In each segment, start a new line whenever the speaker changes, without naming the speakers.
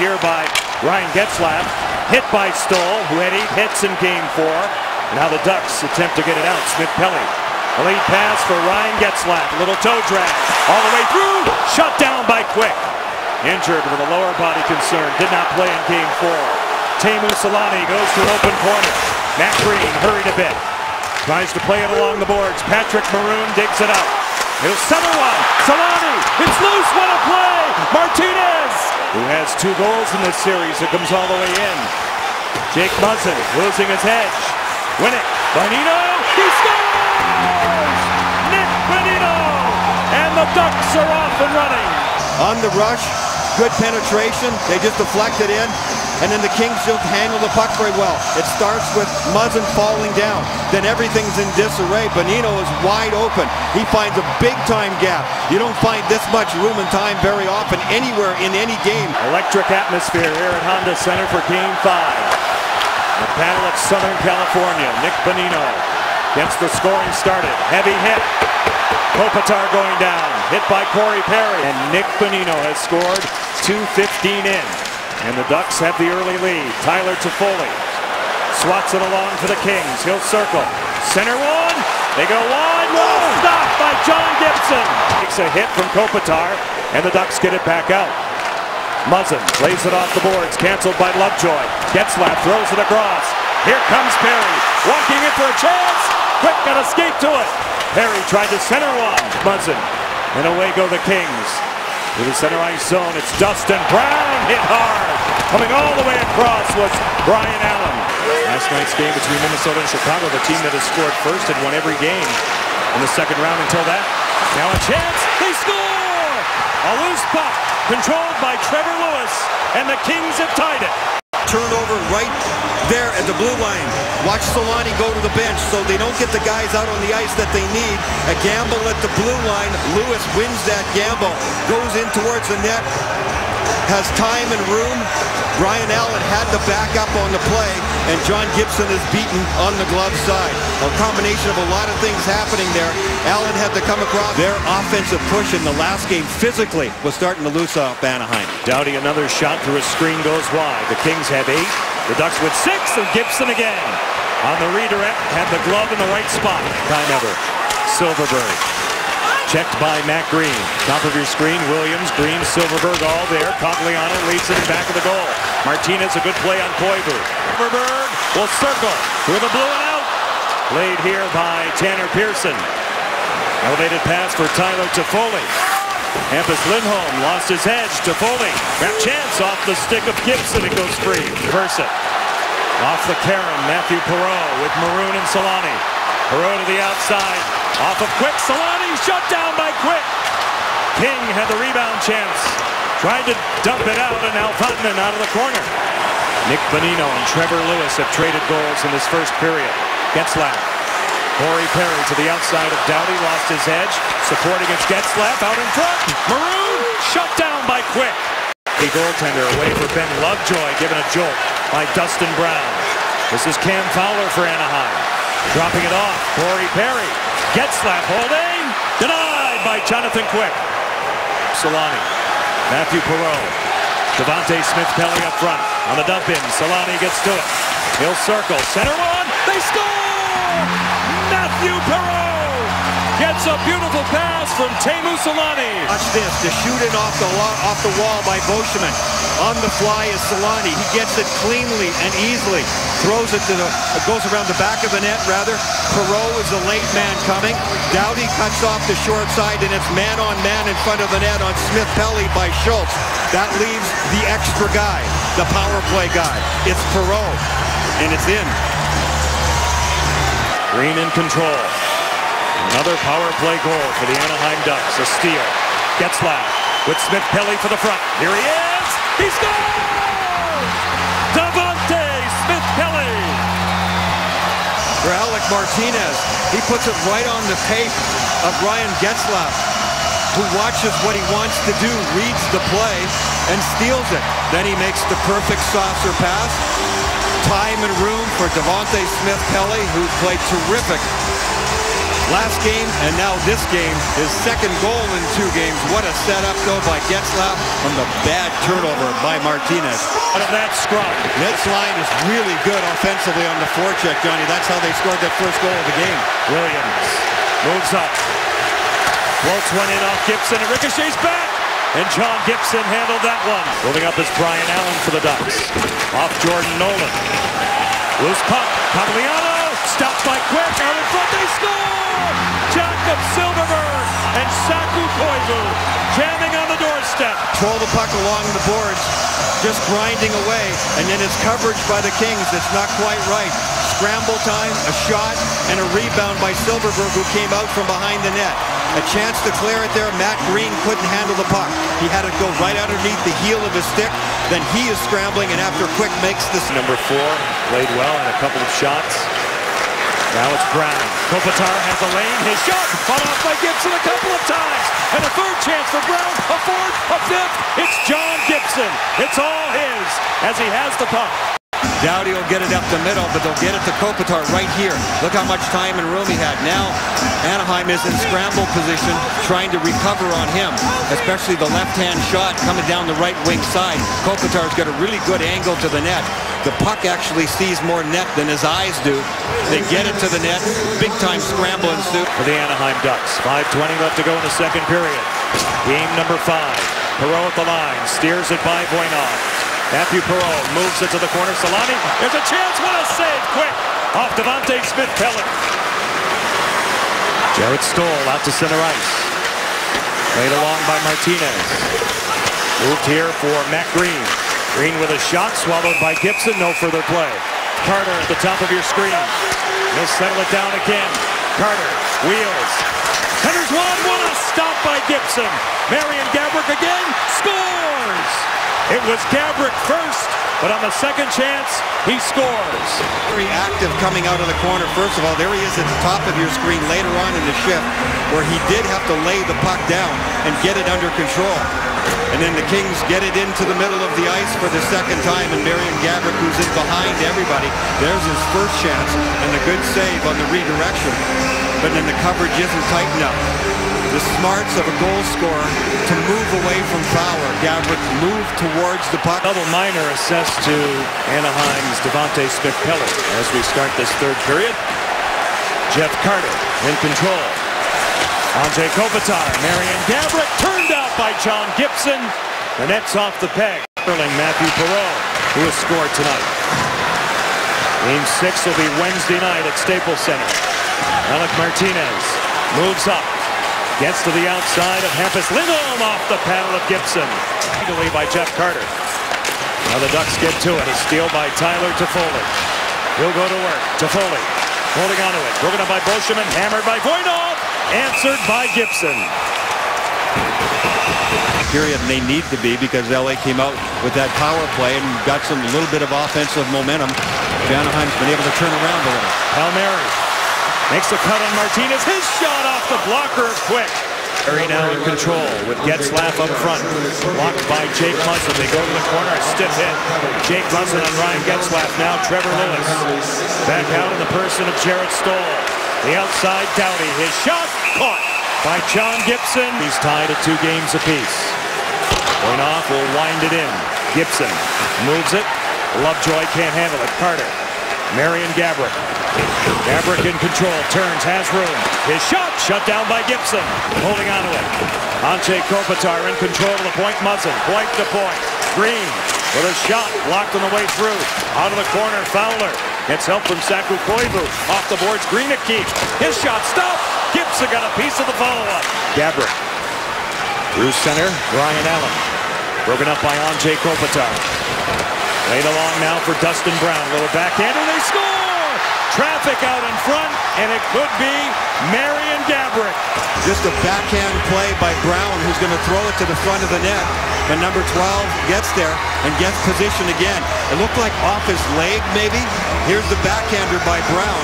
here by Ryan Getzlaf. Hit by Stoll, who had 8 hits in Game 4. Now the Ducks attempt to get it out. Smith Pelly. A lead pass for Ryan Getzlaf. A little toe drag. All the way through. Shut down by Quick. Injured with a lower body concern. Did not play in Game 4. Teemu Selanne goes to an open corner. Matt Green hurried a bit. Tries to play it along the boards. Patrick Maroon digs it out. He'll center one. Selanne. It's loose. What a play. Martinez, who has 2 goals in this series. It comes all the way in. Jake Muzzin losing his edge. Winning. Bonino. He scores! Nick Bonino. And the Ducks are off and running.
On the rush. Good penetration. They just deflect it in. And then the Kings don't handle the puck very well. It starts with Muzzin falling down. Then everything's in disarray. Bonino is wide open. He finds a big-time gap. You don't find this much room and time very often anywhere in any game.
Electric atmosphere here at Honda Center for Game 5. The battle of Southern California. Nick Bonino gets the scoring started. Heavy hit. Kopitar going down. Hit by Corey Perry. And Nick Bonino has scored 2:15 in. And the Ducks have the early lead. Tyler Toffoli swats it along for the Kings. He'll circle. Center one. They go wide. Whoa! Stopped by John Gibson. Takes a hit from Kopitar. And the Ducks get it back out. Muzzin lays it off the boards. Canceled by Lovejoy. Getzlaf throws it across. Here comes Perry. Walking in for a chance. Quick got to skate to it. Perry tried to center one. Muzzin. And away go the Kings. To the center ice zone, it's Dustin Brown, hit hard. Coming all the way across was Brian Allen. Last night's game between Minnesota and Chicago, the team that has scored first had won every game in the second round until that. Now a chance, they score! A loose puck, controlled by Trevor Lewis, and the Kings have tied it.
Turnover right there at the blue line. Watch Selanne go to the bench so they don't get the guys out on the ice that they need. A gamble at the blue line. Lewis wins that gamble. Goes in towards the net. Has time and room. Brian Allen had to back up on the play, and John Gibson is beaten on the glove side. A combination of a lot of things happening there. Allen had to come across. Their offensive push in the last game physically was starting to lose off Anaheim.
Doughty, another shot through a screen, goes wide. The Kings have 8. The Ducks with 6, and Gibson again. On the redirect, had the glove in the right spot. Time ever. Silverberg. Checked by Matt Green. Top of your screen, Williams, Green, Silverberg all there. Cogliano leads it in back of the goal. Martinez, a good play on Koivu. Silverberg will circle through the blue and out. Played here by Tanner Pearson. Elevated pass for Tyler Toffoli. Hampus Lindholm lost his edge. Toffoli. Grab chance off the stick of Gibson. It goes free. Reverse it. Off the Karen, Matthew Perreault with Maroon and Selanne. Perreault to the outside. Off of Quick. Selanne shut down by Quick. King had the rebound chance. Tried to dump it out, and now Vatanen out of the corner. Nick Bonino and Trevor Lewis have traded goals in this first period. Getzlaf. Corey Perry to the outside of Doughty. Lost his edge. Supporting it's Getzlaf out in front. Maroon shut down by Quick. The goaltender away for Ben Lovejoy, given a jolt by Dustin Brown. This is Cam Fowler for Anaheim. Dropping it off. Corey Perry. Getzlaf holding. Denied by Jonathan Quick. Selanne. Matthew Perreault. Devontae Smith-Pelly up front. On the dump in. Selanne gets to it. He'll circle. Center one. They score! Matthew Perreault gets a beautiful pass from Teemu Selanne.
Watch this. The shooting off the wall by Boschman. On the fly is Selanne. He gets it cleanly and easily. Throws it to it goes around the back of the net, rather. Perreault is the late man coming. Doughty cuts off the short side, and it's man-on-man in front of the net on Smith-Pelly by Schultz. That leaves the extra guy, the power play guy. It's Perreault, and it's in.
Green in control. Another power play goal for the Anaheim Ducks. A steal. Getzlaf with Smith-Pelly for the front. Here he is. He scores! Devontae Smith-Pelly.
For Alec Martinez, he puts it right on the tape of Ryan Getzlaf, who watches what he wants to do, reads the play, and steals it. Then he makes the perfect saucer pass. Time and room for Devontae Smith-Pelly, who played terrific Last game and now this game, his second goal in 2 games. What a setup though by Getzlaf from the bad turnover by Martinez.
Out of that scrum.
This line is really good offensively on the forecheck, Johnny. That's how they scored that first goal of the game.
Williams moves up. Floats one in off Gibson and ricochets back. And John Gibson handled that one. Moving up is Brian Allen for the Ducks. Off Jordan Nolan. Loose puck. Pagliano. Stopped by Quick. Out in front. They score! Jakob Silfverberg and Saku Koivu jamming on the doorstep.
Control the puck along the boards. Just grinding away. And then it's coverage by the Kings that's not quite right. Scramble time, a shot, and a rebound by Silfverberg, who came out from behind the net. A chance to clear it there. Matt Green couldn't handle the puck. He had it go right underneath the heel of his stick. Then he is scrambling, and after Quick makes this.
Number 4 played well in a couple of shots. Now it's Brown. Kopitar has a lane. His shot fought off by Gibson a couple of times. And a third chance for Brown. A fourth, a fifth. It's John Gibson. It's all his as he has the puck.
Doughty will get it up the middle, but they'll get it to Kopitar right here. Look how much time and room he had. Now Anaheim is in scramble position, trying to recover on him, especially the left-hand shot coming down the right wing side. Kopitar's got a really good angle to the net. The puck actually sees more net than his eyes do. They get it to the net. Big-time scramble ensues.
For the Anaheim Ducks. 5:20 left to go in the second period. Game number 5. Perreault at the line. Steers it by Voinov. Matthew Perreault moves it to the corner. Solani. There's a chance. What a save. Quick. Off Devante Smith-Pelly. Jarrett Stoll out to center ice. Played along by Martinez. Moved here for Matt Green. Green with a shot. Swallowed by Gibson. No further play. Carter at the top of your screen. He'll settle it down again. Carter wheels. Centers one. What a stop by Gibson. Marian Gaborik again. Scores! It was Gaborik first, but on the second chance, he scores.
Very active coming out of the corner. First of all, there he is at the top of your screen later on in the shift, where he did have to lay the puck down and get it under control. And then the Kings get it into the middle of the ice for the second time, and Marian Gaborik, who's in behind everybody, there's his first chance, and a good save on the redirection. But then the coverage isn't tight enough. The smarts of a goal scorer to move away from Fowler. Gaborik moved towards the puck.
Double minor assessed to Anaheim's Devante Smith-Pelly as we start this third period. Jeff Carter in control. Anze Kopitar. Marian Gaborik turned out by John Gibson. The net's off the peg. Matthew Perreault, who has scored tonight. Game 6 will be Wednesday night at Staples Center. Alec Martinez moves up. Gets to the outside of Hampus Lindholm off the paddle of Gibson. Legally by Jeff Carter. Now the Ducks get to it. A steal by Tyler Toffoli. He'll go to work. Toffoli holding onto it. Broken up by Beauchemin. Hammered by Voinov. Answered by Gibson.
Period, and they need to be, because LA came out with that power play and got some little bit of offensive momentum. Anaheim's been able to turn around a little.
Palmieri makes the cut on Martinez. His shot off the blocker of Quick. Perry now in control with Getzlaf up front. Blocked by Jake Muzzin. They go to the corner. A stiff hit. Jake Muzzin on Ryan Getzlaf. Now Trevor Lewis. Back out in the person of Jarrett Stoll. The outside Doughty. His shot caught by John Gibson. He's tied at 2 games apiece. Voinov will wind it in. Gibson moves it. Lovejoy can't handle it. Carter. Marian Gaborik. Gaborik in control. Turns. Has room. His shot shut down by Gibson. Holding on to it. Anze Kopitar in control of the point. Muzzin. Point to point. Green with a shot. Blocked on the way through. Out of the corner. Fowler. Gets help from Saku Koivu. Off the boards. Green at keep. His shot stopped. Gibson got a piece of the follow-up. Gaborik. Through center. Brian Allen. Broken up by Anze Kopitar. Laid along now for Dustin Brown. Little backhander. They score! Traffic out in front, and it could be Marian Gaborik.
Just a backhand play by Brown, who's going to throw it to the front of the net. But number 12 gets there and gets position again. It looked like off his leg, maybe. Here's the backhander by Brown.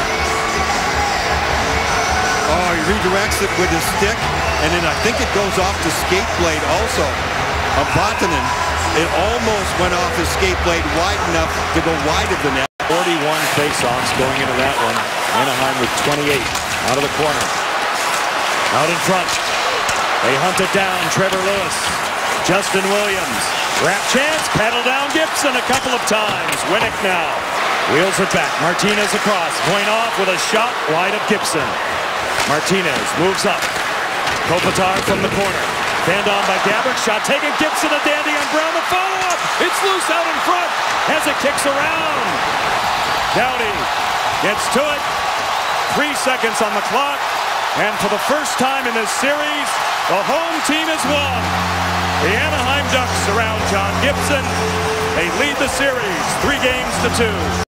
Oh, he redirects it with his stick, and then I think it goes off the skate blade also of Vatanen. It almost went off his skate blade wide enough to go wide of the net.
41 face-offs going into that one. Anaheim with 28. Out of the corner. Out in front. They hunt it down. Trevor Lewis. Justin Williams. Wrap chance. Paddle down Gibson a couple of times. Winnick now. Wheels it back. Martinez across. Point off with a shot wide of Gibson. Martinez moves up. Kopitar from the corner. Fanned on by Gaborik. Shot taken. Gibson a dandy on Brown. The follow-up. It's loose out in front. As it kicks around. Doughty gets to it. 3 seconds on the clock. And for the first time in this series, the home team has won. The Anaheim Ducks around John Gibson. They lead the series 3-2.